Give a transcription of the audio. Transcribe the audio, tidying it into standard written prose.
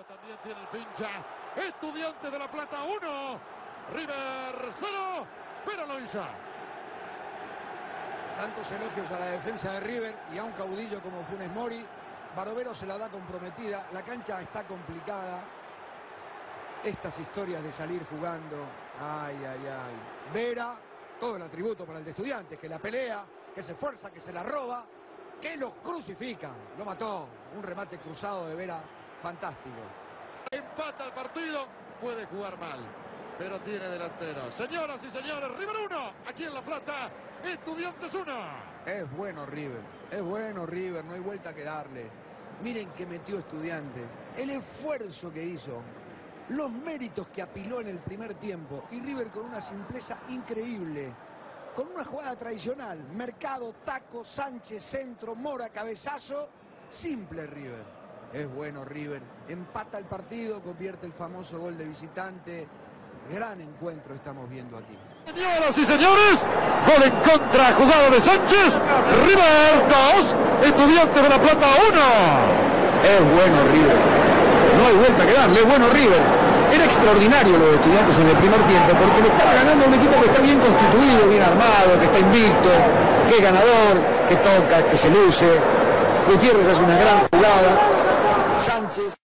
También tiene el pincha. Estudiantes de La Plata 1. River 0. Pero lo hizo. Tantos elogios a la defensa de River y a un caudillo como Funes Mori. Barovero se la da comprometida. La cancha está complicada. Estas historias de salir jugando. Ay, ay, ay. Vera, todo el atributo para el de Estudiantes, que la pelea, que se esfuerza, que se la roba, que lo crucifica. Lo mató. Un remate cruzado de Vera fantástico. Empata el partido. Puede jugar mal, pero tiene delantero. Señoras y señores, River 1. Aquí en La Plata, Estudiantes 1. Es bueno River. Es bueno River. No hay vuelta que darle. Miren que metió Estudiantes. El esfuerzo que hizo. Los méritos que apiló en el primer tiempo. Y River con una simpleza increíble. Con una jugada tradicional. Mercado, taco, Sánchez, centro, Mora, cabezazo. Simple River. Es bueno River. Empata el partido, convierte el famoso gol de visitante. Gran encuentro estamos viendo aquí. Señoras y señores, gol en contra, jugada de Sánchez. River 2, Estudiantes de La Plata 1. Es bueno River. No hay vuelta que darle, es bueno River. Era extraordinario lo de Estudiantes en el primer tiempo, porque le estaba ganando a un equipo que está bien constituido, bien armado, que está invicto, que es ganador, que toca, que se luce. Gutiérrez hace una gran jugada. Sánchez.